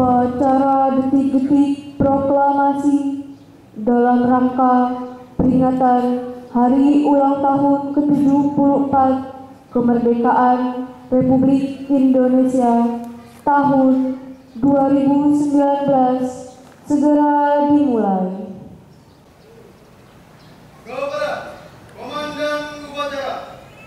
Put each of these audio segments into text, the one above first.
upacara detik-detik proklamasi dalam rangka peringatan Hari Ulang Tahun ke-74 Kemerdekaan Republik Indonesia tahun 2019 segera dimulai. Kepada Komandan Upacara,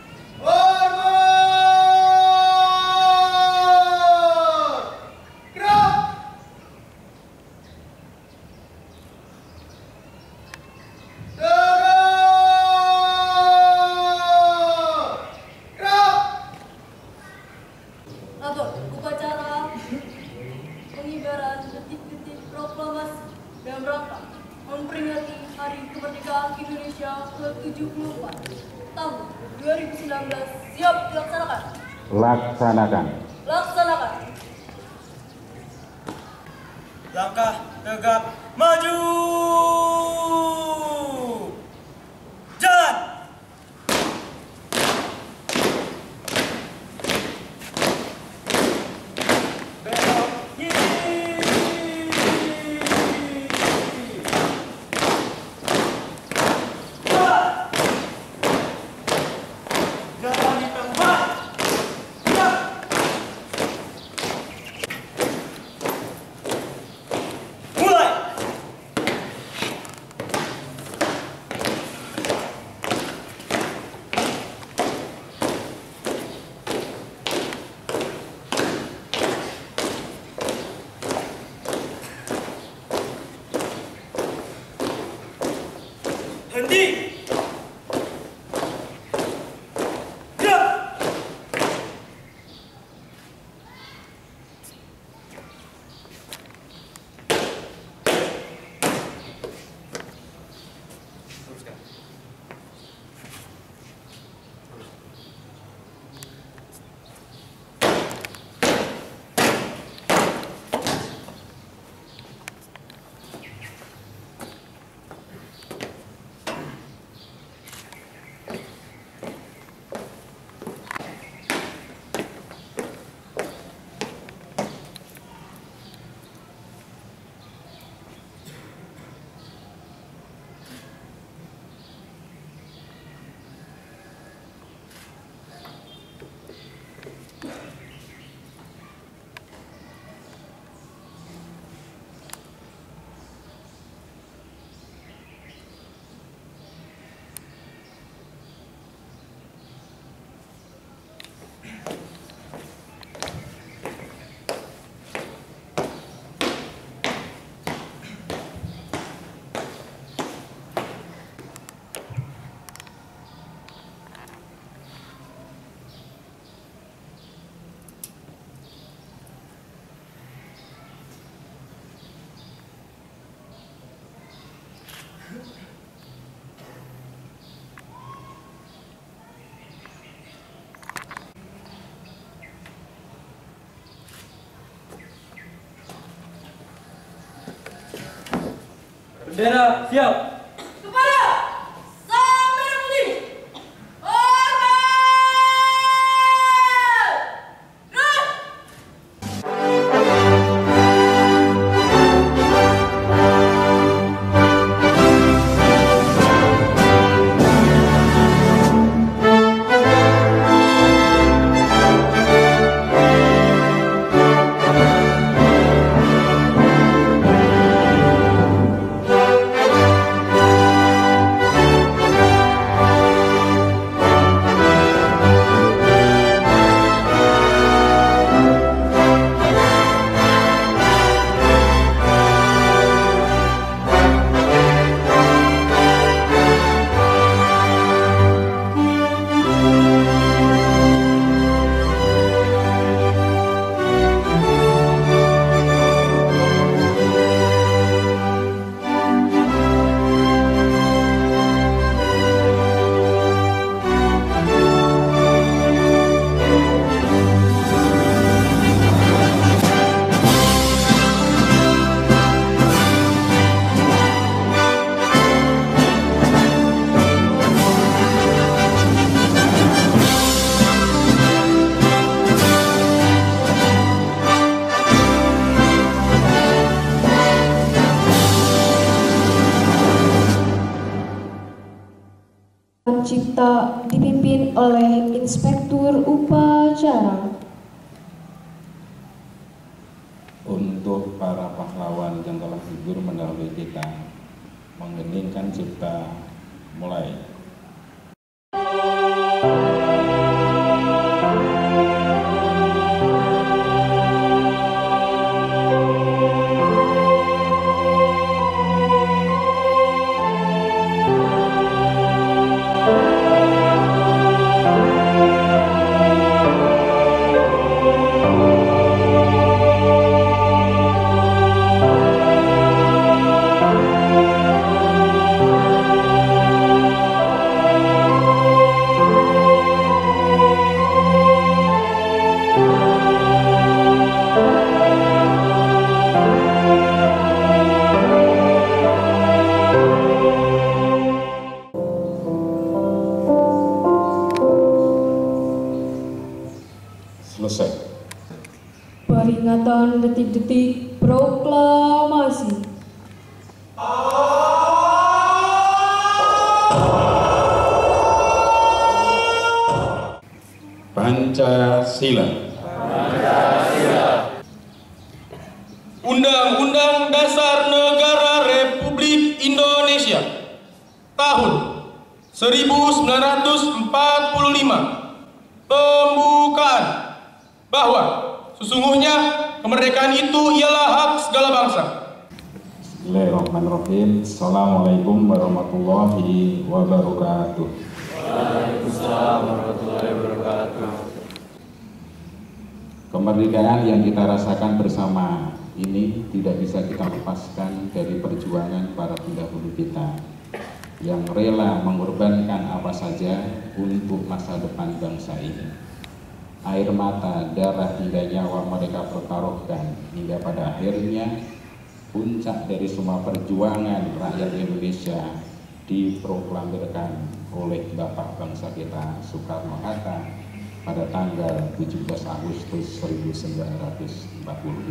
upacara pengibaran detik-detik proklamasi dalam rangka memperingati Hari Kemerdekaan Indonesia ke-74 tahun 2019 siap dilaksanakan. Laksanakan. Laksanakan. Langkah tegap maju. Jalan. Belok kiri. Jalan di tengah. Mulai. Henti. Gerak. Teruskan. Bendera siap. Kepala Sang Merah Putih. Hormat. Gerak. Cipta dipimpin oleh Inspektur Upacara. Untuk para pahlawan yang telah gugur mendahului kita, mengheningkan cipta, mulai. Selesai. Peringatan detik-detik proklamasi. Pancasila. Undang-Undang Dasar Negara Republik Indonesia tahun 1945 pembukaan bahwa sesungguhnya kemerdekaan itu ialah hak segala bangsa. Bismillahirrahmanirrahim. Assalamualaikum warahmatullahi wabarakatuh. Waalaikumsalam warahmatullahi wabarakatuh. Kemerdekaan yang kita rasakan bersama ini tidak bisa kita lepaskan dari perjuangan para pendahulu kita yang rela mengorbankan apa saja untuk masa depan bangsa ini. Air mata, darah hingga nyawa mereka pertaruhkan hingga pada akhirnya puncak dari semua perjuangan rakyat Indonesia diproklamirkan oleh Bapak bangsa kita Soekarno-Hatta pada tanggal 17 Agustus 1945.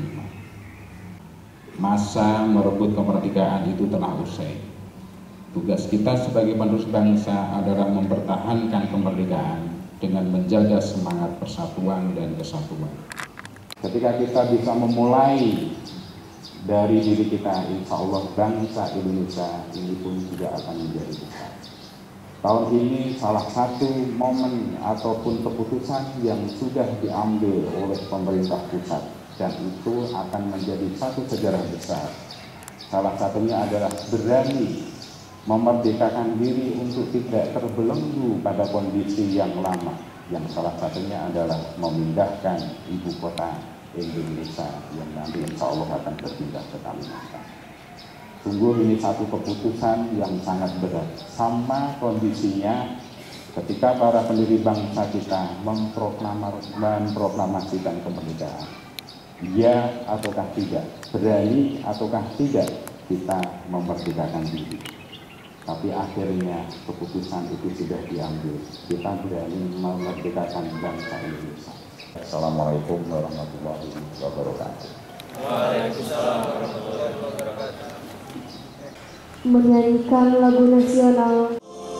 Masa merebut kemerdekaan itu telah usai. Tugas kita sebagai penerus bangsa adalah mempertahankan kemerdekaan dengan menjaga semangat persatuan dan kesatuan. Ketika kita bisa memulai dari diri kita, insya Allah bangsa Indonesia ini pun juga akan menjadi besar. Tahun ini salah satu momen ataupun keputusan yang sudah diambil oleh pemerintah pusat dan itu akan menjadi satu sejarah besar. Salah satunya adalah berani memerdekakan diri untuk tidak terbelenggu pada kondisi yang lama, yang salah satunya adalah memindahkan ibu kota Indonesia yang nanti insya Allah akan berpindah ke Kalimantan. Sungguh ini satu keputusan yang sangat berat, sama kondisinya ketika para pendiri bangsa kita memproklamasikan kemerdekaan. Ya ataukah tidak, berani ataukah tidak kita memerdekakan diri. Tapi akhirnya keputusan itu sudah diambil. Kita berani memerdekakan bangsa Indonesia. Assalamualaikum warahmatullahi wabarakatuh. Waalaikumsalam warahmatullahi wabarakatuh. Menyanyikan lagu nasional.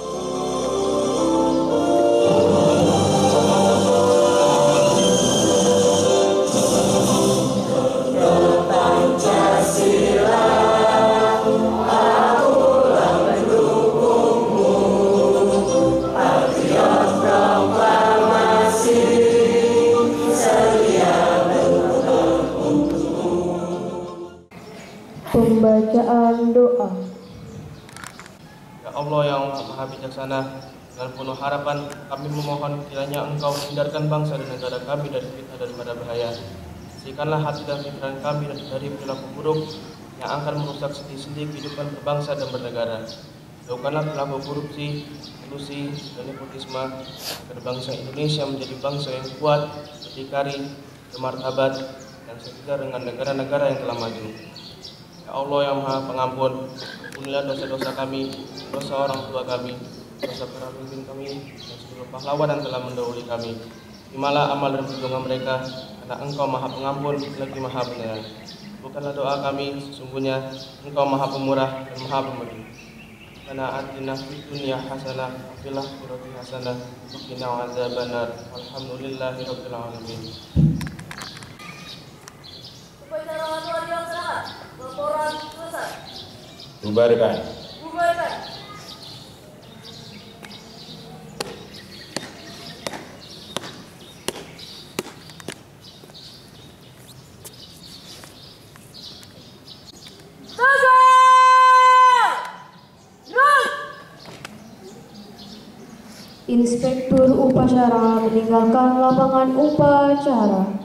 Pembacaan doa. Ya Allah yang Maha Bijaksana, dengan penuh harapan kami memohon kiranya Engkau menghindarkan bangsa dan negara kami dari fitnah dan mara bahaya. Bersihkanlah hati dan pikiran kami dari perilaku buruk yang akan merusak sendi-sendi kehidupan berbangsa dan bernegara. Jauhkanlah perilaku korupsi, kolusi, dan nepotisme agar bangsa Indonesia menjadi bangsa yang kuat, berdikari, bermartabat, dan sejajar dengan negara-negara yang telah maju. Ya Allah yang Maha Pengampun, ampunilah dosa-dosa kami, dosa orang tua kami, dosa para pemimpin kami, dan seluruh pahlawan yang telah mendahului kami. Terimalah amal dan perjuangan mereka, karena Engkau Maha Pengampun lagi Maha Penyayang. Bukanlah doa kami, sesungguhnya Engkau Maha Pemurah dan Maha Pemberi. Rabbana atina fid dunya hasanah wa fil akhirati hasanah wa qina adzabannar. Alhamdulillahi rabbil alamin. Upacara telah dilaksanakan. Laporan selesai. Bubarkan. Bubarkan. Inspektur upacara meninggalkan lapangan upacara.